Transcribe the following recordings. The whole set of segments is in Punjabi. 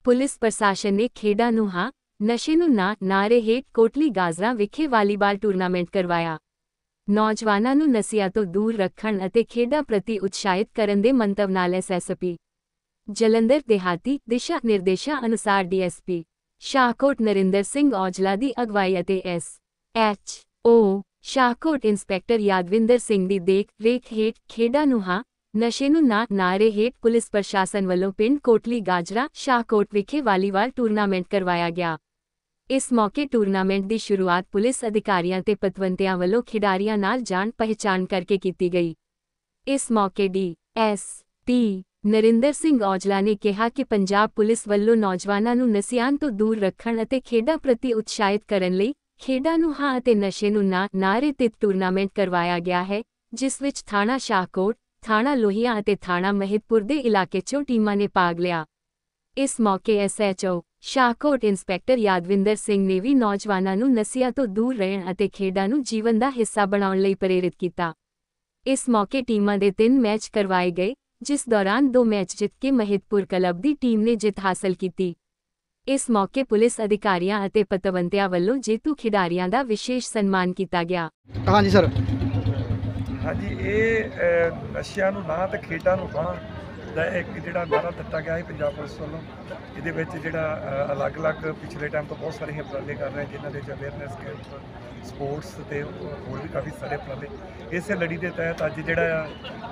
ਪੁਲਿਸ ਪ੍ਰਸ਼ਾਸਨ ਨੇ ਖੇਡਾਂ ਨੂੰ ਹਾਂ ਨਸ਼ੇ ਨੂੰ ਨਾ ਨਾਅਰੇ ਹੇਠ ਕੋਟਲੀ ਗਾਜ਼ਰਾ ਵਿਖੇ ਵਾਲੀਬਾਲ ਟੂਰਨਾਮੈਂਟ ਕਰਵਾਇਆ। ਨੌਜਵਾਨਾਂ ਨੂੰ ਨਸ਼ਿਆਂ ਤੋਂ ਦੂਰ ਰੱਖਣ ਅਤੇ ਖੇਡਾਂ ਪ੍ਰਤੀ ਉਤਸ਼ਾਹਿਤ ਕਰਨ ਦੇ ਮੰਤਵ ਨਾਲ ਐਸਐਸਪੀ ਜਲੰਧਰ ਦਿਹਾਤੀ ਦਿਸ਼ਾ ਨਿਰਦੇਸ਼ਾਂ ਅਨੁਸਾਰ ਡੀਐਸਪੀ ਸ਼ਾਹਕੋਟ ਨਰਿੰਦਰ ਸਿੰਘ ਔਜਲਾ ਦੀ ਅਗਵਾਈ ਅਤੇ ਐਸ.ਐਚ.ਓ. ਸ਼ਾਹਕੋਟ ਇੰਸਪੈਕਟਰ ਯਾਦਵਿੰਦਰ ਸਿੰਘ ਦੀ ਦੇਖ ਰੇਖ ਹੇਠ ਖੇਡਾਂ ਨੂੰ ਹਾਂ ਨਸ਼ੇ ਨੂੰ ਨਾ ਨਾਅਰੇ ਹੇਠ ਪੁਲਿਸ ਪ੍ਰਸ਼ਾਸਨ ਵੱਲੋਂ ਪਿੰਡ ਕੋਟਲੀ ਗਾਜਰਾ ਸ਼ਾਹਕੋਟ ਵਿਖੇ ਵਾਲੀਬਾਲ ਟੂਰਨਾਮੈਂਟ ਕਰਵਾਇਆ ਗਿਆ। ਇਸ ਮੌਕੇ ਟੂਰਨਾਮੈਂਟ ਦੀ ਸ਼ੁਰੂਆਤ ਪੁਲਿਸ ਅਧਿਕਾਰੀਆਂ ਤੇ ਪਤਵੰਤਿਆਂ ਵੱਲੋਂ ਖਿਡਾਰੀਆਂ ਨਾਲ ਜਾਣ ਪਹਿਚਾਣ ਕਰਕੇ ਕੀਤੀ ਗਈ। ਇਸ ਮੌਕੇ ਡੀ.ਐਸ.ਪੀ. ਨਰਿੰਦਰ ਸਿੰਘ ਔਜਲਾ ਨੇ ਕਿਹਾ ਕਿ ਪੰਜਾਬ ਪੁਲਿਸ ਵੱਲੋਂ ਨੌਜਵਾਨਾਂ ਨੂੰ ਨਸ਼ਿਆਂ ਤੋਂ ਦੂਰ ਰੱਖਣ ਅਤੇ ਖੇਡਾਂ ਪ੍ਰਤੀ ਉਤਸ਼ਾਹਿਤ ਕਰਨ ਲਈ ਖੇਡਾਂ ਨੂੰ ਹਾਂ ਅਤੇ ਨਸ਼ੇ ਨੂੰ ਨਾ ਨਾਅਰੇ ਤੇ ਟੂਰਨਾਮੈਂਟ ਕਰਵਾਇਆ ਗਿਆ ਹੈ, ਜਿਸ ਵਿੱਚ ਥਾਣਾ ਸ਼ਾਹਕੋਟ, ਥਾਣਾ ਲੋਹੀਆਂ ਅਤੇ ਥਾਣਾ ਮਹਿਤਪੁਰ ਦੇ ਇਲਾਕੇ 'ਚੋਂ ਟੀਮਾਂ ਨੇ ਭਾਗ ਲਿਆ। ਇਸ ਮੌਕੇ ਐਸ.ਐਚ.ਓ. ਸ਼ਾਹਕੋਟ ਇੰਸਪੈਕਟਰ ਯਾਦਵਿੰਦਰ ਸਿੰਘ ਨੇ ਵੀ ਨੌਜਵਾਨਾਂ ਨੂੰ ਨਸ਼ਿਆਂ ਤੋਂ ਦੂਰ ਰਹਿਣ ਅਤੇ ਖੇਡਾਂ ਨੂੰ ਜੀਵਨ ਦਾ ਹਿੱਸਾ ਬਣਾਉਣ ਲਈ ਪ੍ਰੇਰਿਤ ਕੀਤਾ। ਇਸ ਮੌਕੇ ਟੀਮਾਂ ਦੇ 3 ਮੈਚ ਕਰਵਾਏ ਗਏ, ਜਿਸ ਦੌਰਾਨ 2 ਮੈਚ ਜਿੱਤ ਕੇ ਮਹਿਤਪੁਰ ਕਲੱਬ ਦੀ ਟੀਮ ਨੇ ਜਿੱਤ ਹਾਸਲ ਕੀਤੀ। ਇਸ ਮੌਕੇ ਪੁਲਿਸ ਅਧਿਕਾਰੀਆਂ ਅਤੇ ਪਤਵੰਤਿਆਂ ਵੱਲੋਂ ਜੇਤੂ ਖਿਡਾਰੀਆਂ ਦਾ ਵਿਸ਼ੇਸ਼ ਸਨਮਾਨ ਕੀਤਾ ਗਿਆ। ਹਾਂਜੀ ਸਰ। ਹਾਂਜੀ, ਇਹ ਨਸ਼ਿਆਂ ਨੂੰ ਨਾ ਤੇ ਖੇਡਾਂ ਨੂੰ ਹਾਂ ਦਾ ਇੱਕ ਜਿਹੜਾ ਨਾਅਰਾ ਦਿੱਤਾ ਗਿਆ ਹੈ ਪੰਜਾਬ ਪੁਲਿਸ ਵੱਲੋਂ। ਇਹਦੇ ਵਿੱਚ ਜਿਹੜਾ ਅਲੱਗ-ਅਲੱਗ ਪਿਛਲੇ ਟਾਈਮ ਤੋਂ ਬਹੁਤ ਸਾਰੇ ਉਪਰਾਲੇ ਕਰ ਰਹੇ ਜਿਨ੍ਹਾਂ ਦੇ ਅਵੇਅਰਨੈਸ ਕੈਂਪ, ਸਪੋਰਟਸ ਤੇ ਹੋਰ ਵੀ ਕਾਫੀ ਸਾਰੇ ਉਪਰਾਲੇ। ਇਸੇ ਲੜੀ ਦੇ ਤਹਿਤ ਅੱਜ ਜਿਹੜਾ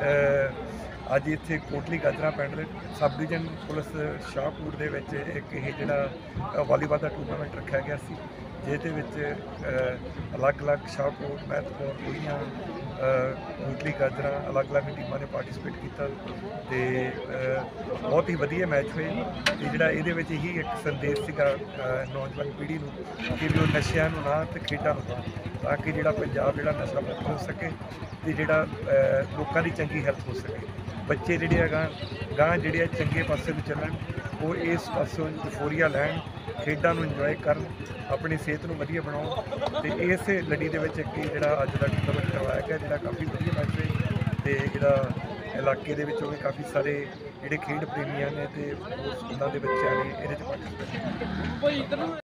ਅੱਜ ਇੱਥੇ ਕੋਟਲੀ ਗਾਜਰਾ ਪਿੰਡ ਦੇ ਸਬ ਡਿਵੀਜ਼ਨ ਪੁਲਿਸ ਸ਼ਾਹਕੋਟ ਦੇ ਵਿੱਚ ਇੱਕ ਇਹ ਜਿਹੜਾ ਵਾਲੀਬਾਲ ਦਾ ਟੂਰਨਾਮੈਂਟ ਰੱਖਿਆ ਗਿਆ ਸੀ, ਜਿਹਦੇ ਵਿੱਚ ਅਲੱਗ-ਅਲੱਗ ਸ਼ਾਹਕੋਟ, ਮਹਿਤਪੁਰ, ਲੋਹੀਆਂ, ਕੋਟਲੀ ਗਾਜਰਾ ਅਲੱਗ-ਅਲੱਗ ਟੀਮਾਂ ਨੇ ਪਾਰਟੀਸਪੇਟ ਕੀਤਾ ਤੇ ਬਹੁਤ ਹੀ ਵਧੀਆ ਮੈਚ ਹੋਏ। ਤੇ ਜਿਹੜਾ ਇਹਦੇ ਵਿੱਚ ਹੀ ਇੱਕ ਸੰਦੇਸ਼ ਸੀਗਾ ਨੌਜਵਾਨ ਪੀੜ੍ਹੀ ਨੂੰ ਕਿ ਵੀ ਉਹ ਨਸ਼ਿਆਂ ਨੂੰ ਨਾ ਤੇ ਖੇਡਾਂ ਨੂੰ ਤਾਂ ਕਿ ਜਿਹੜਾ ਪੰਜਾਬ ਜਿਹੜਾ ਨਸ਼ਾ ਮੁਕਤ ਹੋ ਸਕੇ ਤੇ ਜਿਹੜਾ ਲੋਕਾਂ ਦੀ ਚੰਗੀ ਹੈਲਥ ਹੋ ਸਕੇ। ਬੱਚੇ ਜਿਹੜੇ ਹੈਗਾ ਗਾਂ ਜਿਹੜੇ ਆ ਚੰਗੇ ਪਾਸੇ ਨੂੰ ਚੱਲਣ, ਉਹ ਇਸ ਪਾਸੋਂ ਯੂਫੋਰੀਆ ਲੈਣ, ਖੇਡਾਂ ਨੂੰ ਇੰਜੋਏ ਕਰਨ, ਆਪਣੀ ਸਿਹਤ ਨੂੰ ਵਧੀਆ ਬਣਾਉਣ। ਤੇ ਇਸੇ ਲੜੀ ਦੇ ਵਿੱਚ ਇੱਕ ਜਿਹੜਾ ਅੱਜ ਦਾ ਟੂਰਨਾਮੈਂਟ ਕਰਵਾਇਆ ਗਿਆ, ਜਿਹੜਾ ਕਾਫੀ ਵਧੀਆ ਮੈਚ ਹੋਇਆ ਤੇ ਜਿਹੜਾ ਇਲਾਕੇ ਦੇ ਵਿੱਚੋਂ ਵੀ ਕਾਫੀ ਸਾਰੇ ਜਿਹੜੇ ਖੇਡ ਪ੍ਰੇਮੀਆਂ ਨੇ ਤੇ ਸਕੂਲਾਂ ਦੇ ਬੱਚਿਆਂ ਨੇ ਇਹਦੇ 'ਚ ਪਾਰਟੀਸਪੇਟ ਕੀਤਾ।